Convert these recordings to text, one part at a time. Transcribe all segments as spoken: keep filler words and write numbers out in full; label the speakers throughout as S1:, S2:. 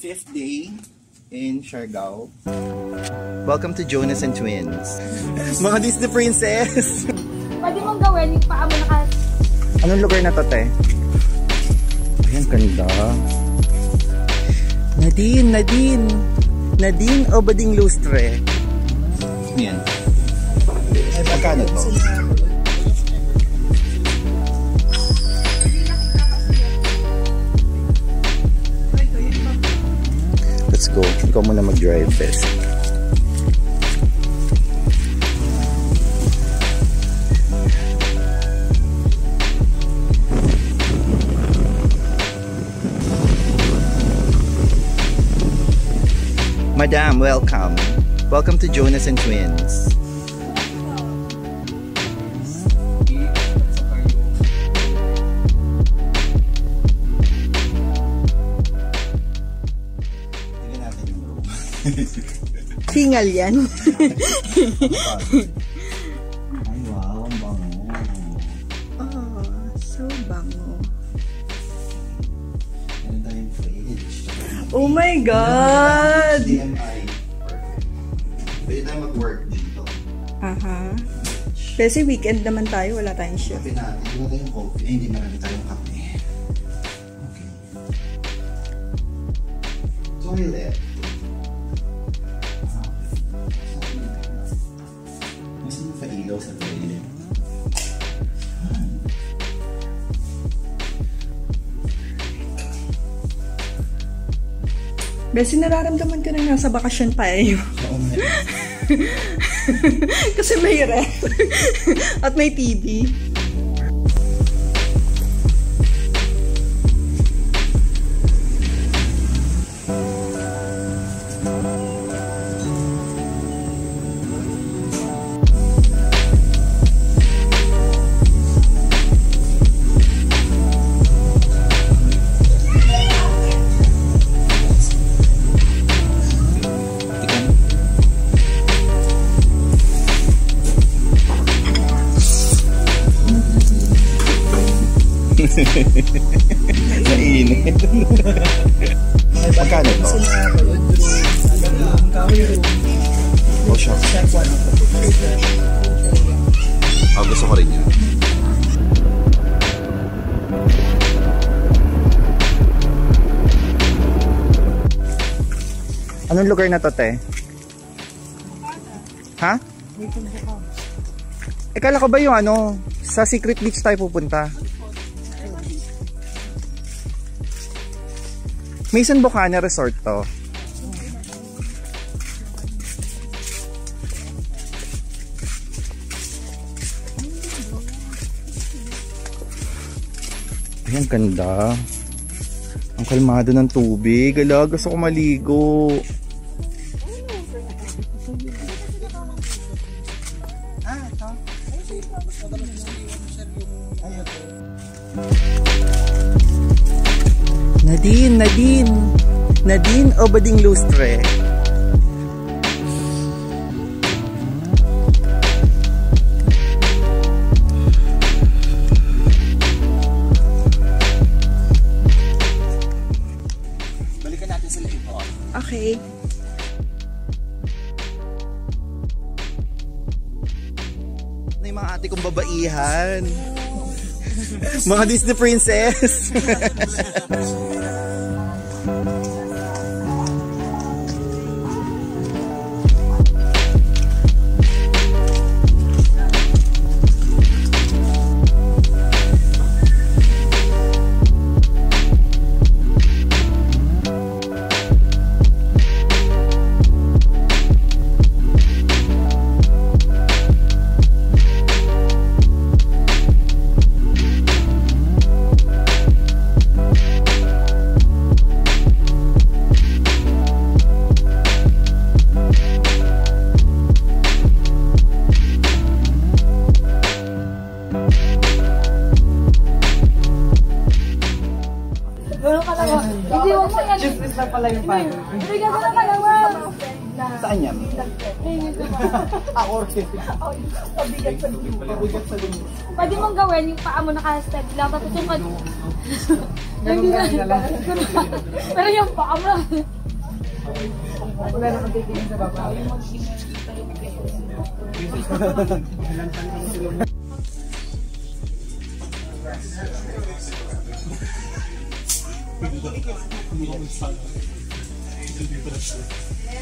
S1: fifth day in Siargao. Welcome to Jonas and Twins. Mga Disney Princess!
S2: Pwede mong gawin yung paa mo naka...
S1: Anong lugar na to, te? Ayan, ganda. Nadine, Nadine! Nadine o Bading Lustre? Ayan. Ay, magkano to? Let's go. Ikaw muna mag-drive first. Madam, welcome. Welcome to Jonas and Twins.
S2: Singal yan.
S1: Ay, wow, ang bango.
S2: Oh, so bango.
S1: Ano tayong fridge?
S2: Oh my God!
S1: D M I. Perfect. Pwede tayo mag-work dito.
S2: Aha. Kasi weekend naman tayo, wala tayong shift.
S1: Kape natin. Wala tayong coffee. Eh, hindi marami tayong kape. Okay. Toilet. Mas napailaw sa toilet.
S2: Besi, nararamdaman ko na nasa bakasyon tayo.
S1: Oo nga.
S2: Kasi may ref. At may T V.
S1: Nainit. Magkano to? Oh, shop. Ah, gusto ko rin yun. Anong lugar na to, te? Ha? Eh, kala ko ba yung ano, sa Secret Beach tayo pupunta? Mason Bocana Resort to. Ayan, ganda. Ang kalmado ng tubig. Ala, gusto ko maligo. Ah, ito. Nadine, Nadine. Nadine o Bading Lustre? Balikan natin sila ito.
S2: Okay.
S1: Na yung mga ate kong babaihan. Mga Disney Princess.
S2: Hindi mo yan. Just na pala yung father. Hindi ka na kalawa.
S1: Saan yan? Ah, orchid.
S2: Pabigat sa dulo.
S1: Pabigat sa dulo.
S3: Pwede mong gawin yung paa mo naka-step lang, tapos yung kan... Pero yung paa mo...
S2: Wala naman titingin sa baba.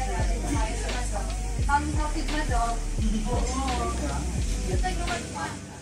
S3: Ang kapit na daw. Oo.